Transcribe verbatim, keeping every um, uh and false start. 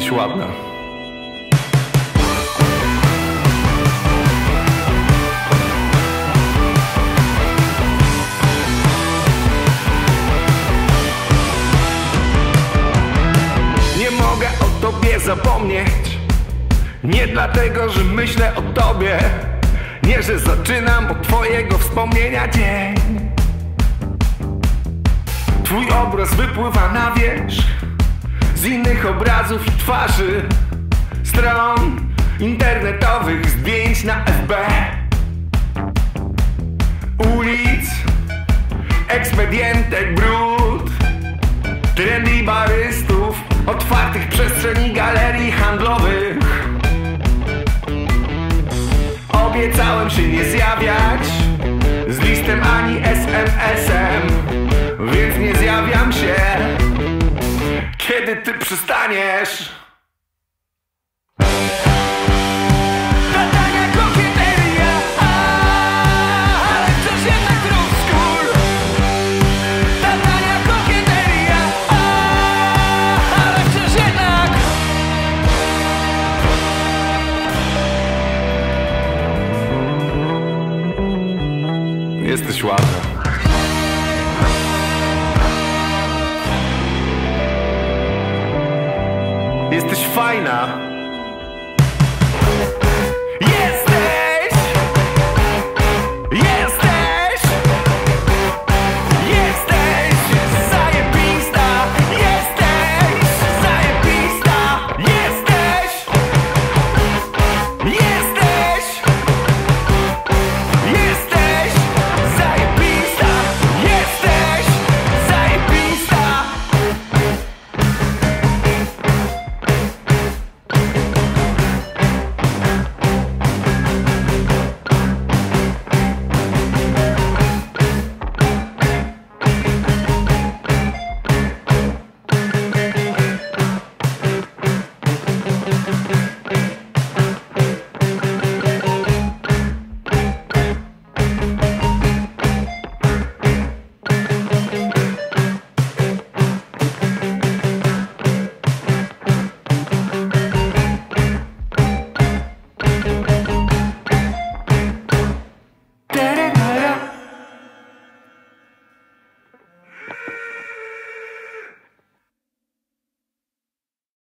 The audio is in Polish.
Jesteś ładna. Nie mogę o tobie zapomnieć. Nie dlatego, że myślę o tobie. Nie, że zaczynam od twojego wspomnienia dzień. Twój obraz wypływa na wierzch z innych obrazów i twarzy, stron internetowych, zdjęć na F B, ulic, ekspedientek, brud, trendy barystów, otwartych przestrzeni galerii handlowych. Obiecałem się nie zjawiać z listem ani S M S-em, więc nie zjawiam się, kiedy ty przestaniesz. Ta tania kokieteria, ale wciąż jednak rozkór. Ta tania kokieteria, ale wciąż jednak. Jesteś ładna. Jesteś fajna.